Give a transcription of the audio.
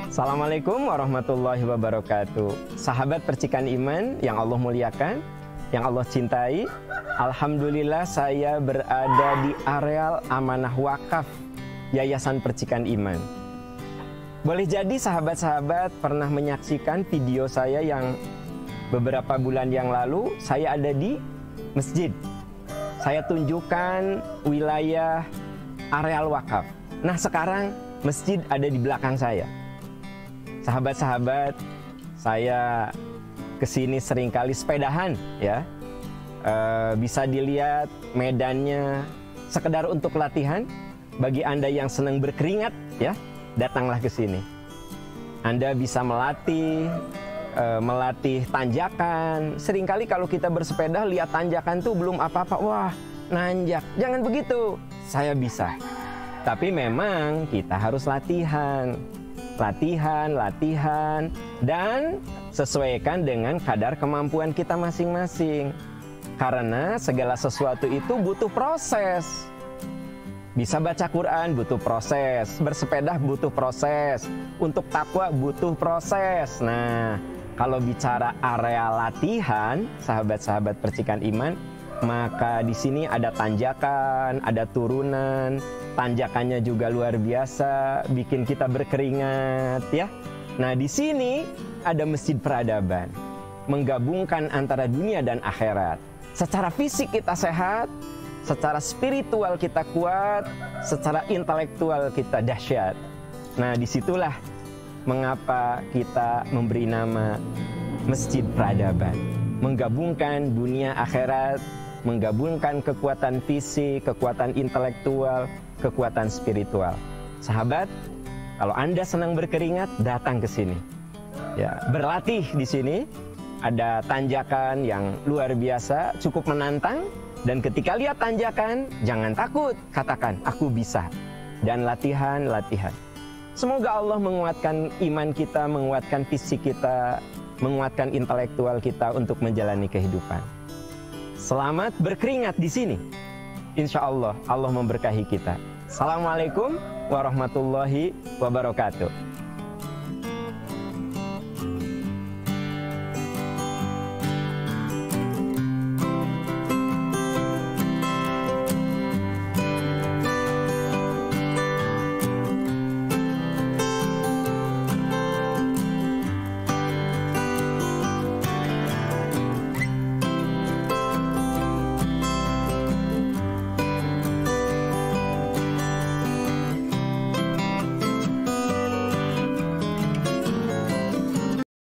Assalamualaikum warahmatullahi wabarakatuh. Sahabat percikan iman yang Allah muliakan, yang Allah cintai, alhamdulillah saya berada di areal amanah wakaf Yayasan Percikan Iman. Boleh jadi sahabat-sahabat pernah menyaksikan video saya yang beberapa bulan yang lalu saya ada di masjid. Saya tunjukkan wilayah areal wakaf. Nah, sekarang masjid ada di belakang saya. Sahabat-sahabat, saya kesini seringkali sepedahan ya. Bisa dilihat medannya sekedar untuk latihan. Bagi Anda yang senang berkeringat ya, datanglah ke sini. Anda bisa melatih tanjakan. Seringkali kalau kita bersepeda lihat tanjakan tuh belum apa-apa, wah nanjak. Jangan begitu, saya bisa. Tapi memang kita harus latihan, dan sesuaikan dengan kadar kemampuan kita masing-masing. Karena segala sesuatu itu butuh proses. Bisa baca Quran butuh proses, bersepeda butuh proses, untuk takwa butuh proses. Nah, kalau bicara area latihan, sahabat-sahabat percikan iman, maka di sini ada tanjakan, ada turunan. Tanjakannya juga luar biasa, bikin kita berkeringat ya. Nah, di sini ada Masjid Peradaban, menggabungkan antara dunia dan akhirat. Secara fisik kita sehat, secara spiritual kita kuat, secara intelektual kita dahsyat. Nah, disitulah mengapa kita memberi nama Masjid Peradaban, menggabungkan dunia akhirat, menggabungkan kekuatan fisik, kekuatan intelektual, kekuatan spiritual. Sahabat, kalau Anda senang berkeringat, datang ke sini. Ya, berlatih di sini. Ada tanjakan yang luar biasa, cukup menantang. Dan ketika lihat tanjakan, jangan takut, katakan, aku bisa. Dan latihan. Semoga Allah menguatkan iman kita, menguatkan fisik kita, menguatkan intelektual kita untuk menjalani kehidupan. Selamat berkeringat di sini. Insya Allah, Allah memberkahi kita. Assalamualaikum warahmatullahi wabarakatuh.